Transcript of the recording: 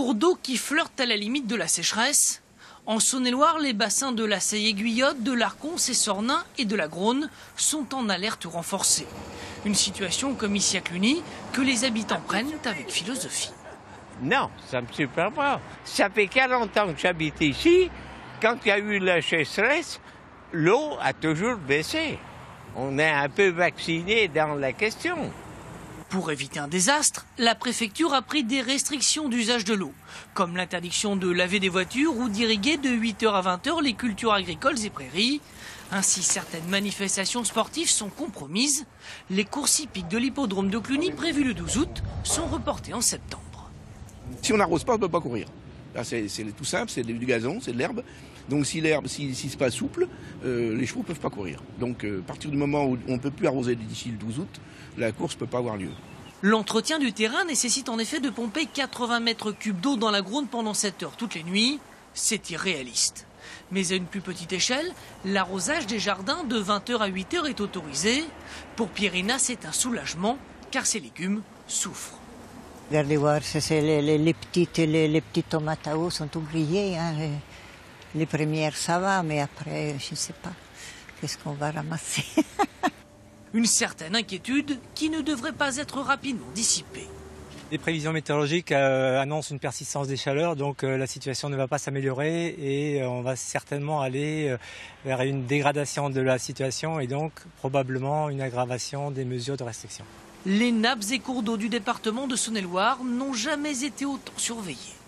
cours d'eau qui flirtent à la limite de la sécheresse. En Saône-et-Loire, les bassins de la Seille-Aiguillotte, de l'Arcon, Cessornin et de la Grosne sont en alerte renforcée. Une situation, comme ici à Cluny, que les habitants prennent avec philosophie. Non, ça ne me surprend pas. Ça fait 40 ans que j'habite ici. Quand il y a eu la sécheresse, l'eau a toujours baissé. On est un peu vacciné dans la question. Pour éviter un désastre, la préfecture a pris des restrictions d'usage de l'eau, comme l'interdiction de laver des voitures ou d'irriguer de 8h à 20h les cultures agricoles et prairies. Ainsi, certaines manifestations sportives sont compromises. Les courses hippiques de l'hippodrome de Cluny, prévues le 12 août, sont reportées en septembre. Si on n'arrose pas, on ne peut pas courir. Là, c'est tout simple, c'est du gazon, c'est de l'herbe. Donc si l'herbe, si c'est pas souple, les chevaux ne peuvent pas courir. Donc à partir du moment où on ne peut plus arroser d'ici le 12 août, la course ne peut pas avoir lieu. L'entretien du terrain nécessite en effet de pomper 80 mètres cubes d'eau dans la Grosne pendant 7 heures toutes les nuits. C'est irréaliste. Mais à une plus petite échelle, l'arrosage des jardins de 20h à 8h est autorisé. Pour Pierina, c'est un soulagement, car ses légumes souffrent. Regardez voir, les petites tomates à eau sont tout grillées. Hein. Les premières, ça va, mais après, je ne sais pas. Qu'est-ce qu'on va ramasser? Une certaine inquiétude qui ne devrait pas être rapidement dissipée. Les prévisions météorologiques annoncent une persistance des chaleurs, donc la situation ne va pas s'améliorer et on va certainement aller vers une dégradation de la situation et donc probablement une aggravation des mesures de restriction. Les nappes et cours d'eau du département de Saône-et-Loire n'ont jamais été autant surveillés.